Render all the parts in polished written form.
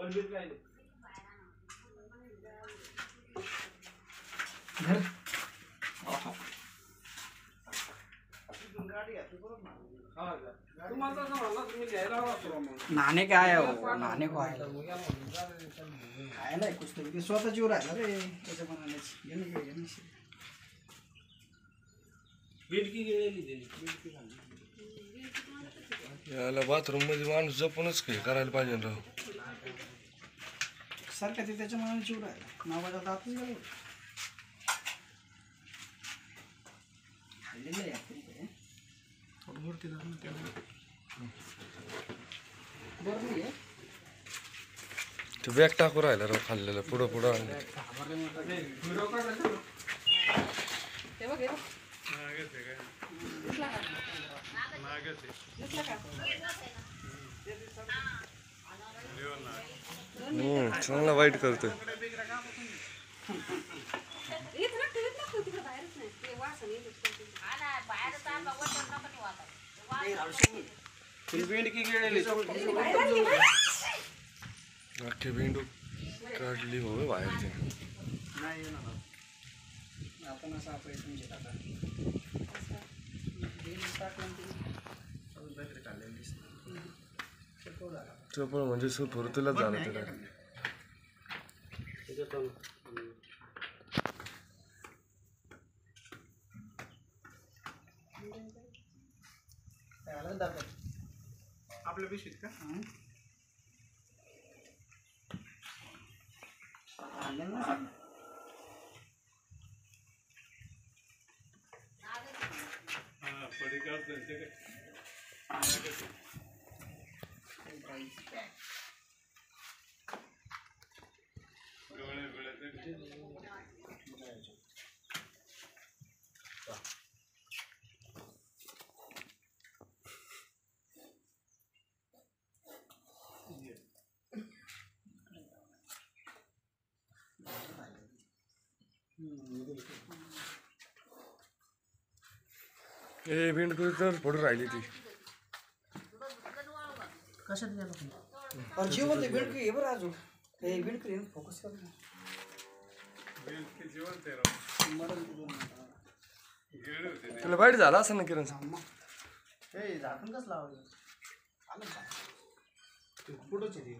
नहाने का आया हो, नहाने को आया ना कुछ तो स्वतः जीव राहिला रे त्याच्या मनानेच येणे काय येणे बिडकी गेलेली दे बिडकी खाली याला बाथरूम मध्ये माणूस जपूनच काय करायला पाहिजे राव सारखं ते त्याच्या मनाने जीव राहिला नावाचा दातच गेलो खाल्लेलं आहे आपण मूर्ती धरून त्याला बरं आहे ते बॅग टाकू राहिला राव खाल्लेलं पुढं पुढं आणलं चांगला वाईट करतोय अख्खी भेंडू काढली हो बाहेर ते नाही येणार आपण असं आपण म्हणजे आता चपळ म्हणजे सुरतीलाच झालं त्याला आपल्या पिशवीत का ए भेंडकुरी तर पडून राहिली ती कशात गेलो जीवन ते बिडकी हे बरं अजून हे बिडकी फोकस कर तुला वाईट झाला असं ना किरण हे झाकण कसं लावायचं आलं का ते पुढंच आहे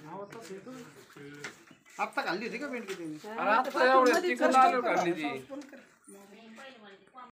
आत्ता खाल्ली होती का भेंडकी तुम्ही आता एवढ्या चिकन आलो काढली ती